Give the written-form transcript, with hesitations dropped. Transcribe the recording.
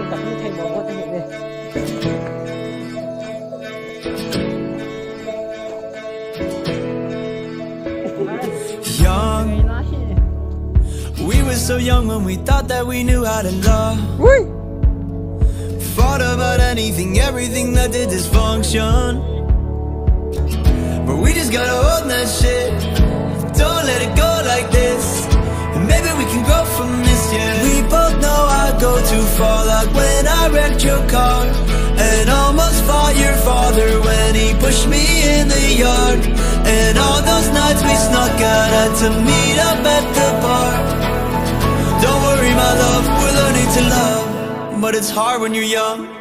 Gặp những thầy mẫu có thể hiện đây. Young, we were so young when we thought that we knew how to love. Fought about anything, everything that did dysfunction. But we just gotta hold that shit. Don't let it go like this. And maybe we can grow from this, yeah. We both know I go too far, like when I wrecked your car and almost fought your father when he pushed me in the yard. And all those nights we snuck out, had to meet up at the bar. Don't worry my love, we're learning to love, but it's hard when you're young.